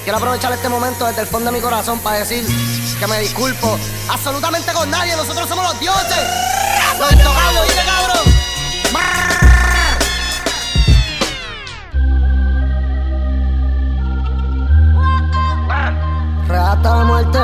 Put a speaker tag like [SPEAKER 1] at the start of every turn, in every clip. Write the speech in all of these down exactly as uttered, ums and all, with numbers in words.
[SPEAKER 1] Quiero aprovechar este momento desde el fondo de mi corazón para decir que me disculpo absolutamente con nadie. Nosotros somos los dioses, los intocables, ¿viste, cabrón? Real hasta la muerte.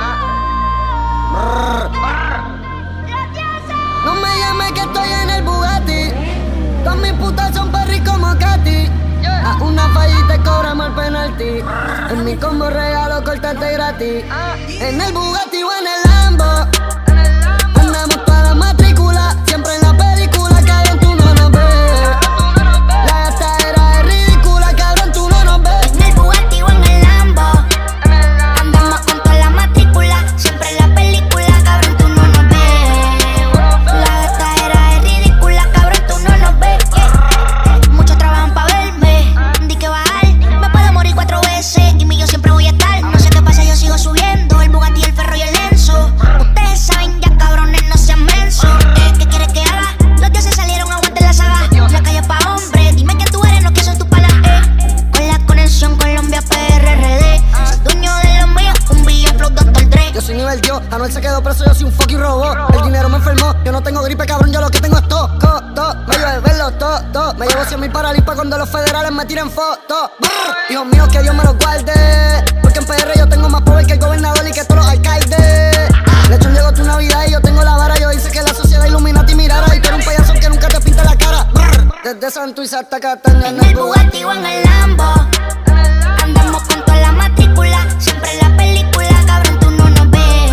[SPEAKER 1] No me llames que estoy en el Bugatti. Todas mis putas son perris como Katy. A una fallita y cobramos el penalti. En mi combo regalo cortarte gratis. En el Bugatti o en el Lambo. Andamos toda la matrícula. Siempre en la película, cabrón, tú no nos ves. La gastadera es ridícula, cabrón, tú no nos ves.
[SPEAKER 2] En el Bugatti o en el Lambo. Andamos con toda la matrícula. Siempre en la película, cabrón, tú no nos ves. La gastadera es ridícula, cabrón, tú no nos ves. Muchos trabajan pa' verme. Di que bajar, me puedo morir cuatro veces. Y mi yo siempre voy a estar. No sé qué pasa, yo sigo subiendo. El Bugatti, el Ferro y el Enzo. Ustedes saben ya, cabrones, no sean mensos. ¿Qué, qué quieres que haga? Los dioses salieron, aguante la saga. La calle pa' hombre, dime quién tú eres, no que son tus panas. Eh. Con la conexión Colombia P R R D. Soy dueño de los míos, un billón flow doctor Dre.
[SPEAKER 1] Yo soy nivel Dios, Anuel se quedó preso, yo soy un fucking robot. El dinero me enfermó, yo no tengo gripe, cabrón, yo lo que tengo es todo, todo. Me llevo de verlo, todo, todo. Me llevo cien mil paralipas cuando los federales me tiren fotos. Hijos míos, que Dios me los guarde. Porque en P R yo tengo más poder que el gobernador y que todos los alcaldes. Lechón, llegó tu Navidad y yo tengo la vara. Yo hice que la sociedad Illuminati mirara. Y tú eres un payaso que nunca te pinta la cara. Desde Santuiz hasta Cataña.
[SPEAKER 2] En el Bugatti o en el Lambo. Andamos con toda la matrícula. Siempre en la película, cabrón, tú no nos ves.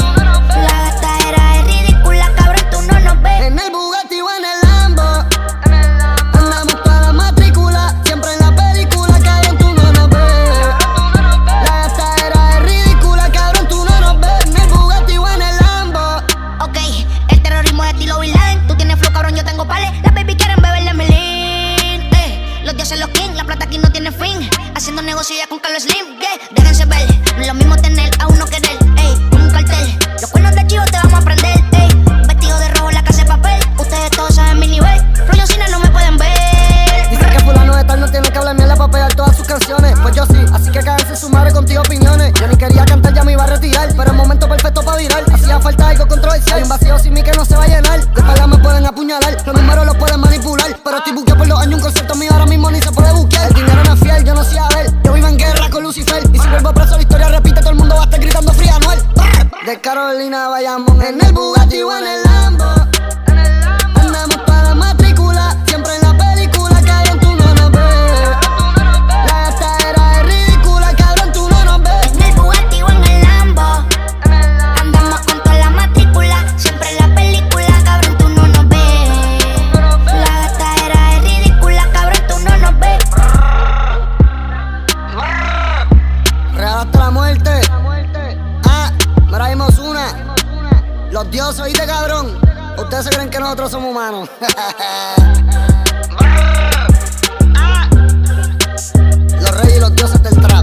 [SPEAKER 2] La gastadera es ridícula, cabrón, tú no nos ves.
[SPEAKER 1] En el Bugatti o en el Lambo. Andamos toda la matrícula. Siempre en la película, cabrón, tú no nos ves. La gastadera es ridícula, cabrón, tú no nos ves. En el Bugatti o en el Lambo.
[SPEAKER 2] Ok, el terrorismo de estilo Bin Laden. Tú tienes flow, cabrón, yo tengo pales. Las baby quieren beber de Melín. Eh, los dioses, los king, la plata aquí no tiene fin. Haciendo negocio ya con Carlos Slim. Yeah, déjense ver, no es lo mismo tener a uno querer. Ey, un cartel, los cuernos de chivo te vamos a prender. Ey, vestido de rojo, la casa de papel. Ustedes todos saben mi nivel. Rollo cine no me pueden ver.
[SPEAKER 1] Dice que fulano de tal no tiene que hablar mierda para pegar todas sus canciones. Pues yo sí, así que cáguense su madre contigo opiniones. Yo ni quería cantar, ya me iba a retirar, pero el momento perfecto para virar. Hacía falta algo controversial. Hay un vacío sin mí que no se va a llenar. De espalda me pueden apuñalar, los números los pueden manipular. Pero estoy buqueado por dos años, un concepto mío ahora mismo ni se puede buquear. El dinero no es fiel, yo no sé a ver. Yo vivo en guerra con Lucifer. Y si vuelvo preso la historia repite, todo el mundo va a estar gritando Free Anuel. De Carolina vayamos en el Bugatti o en el Lambo. Andamos toda la matrícula. Siempre en la película, cabrón, tú no nos ves. La gastadera es ridícula, cabrón, tú no nos ves.
[SPEAKER 2] En el Bugatti o en el Lambo. Andamos con toda la matrícula. Siempre en la película, cabrón, tú no nos ves. La gastadera es ridícula, cabrón, tú no nos ves.
[SPEAKER 1] Real hasta la muerte. Ah, mira, vimos una. Los dioses, ¿oíste, cabrón? Ustedes se creen que nosotros somos humanos. Los reyes y los dioses del trap.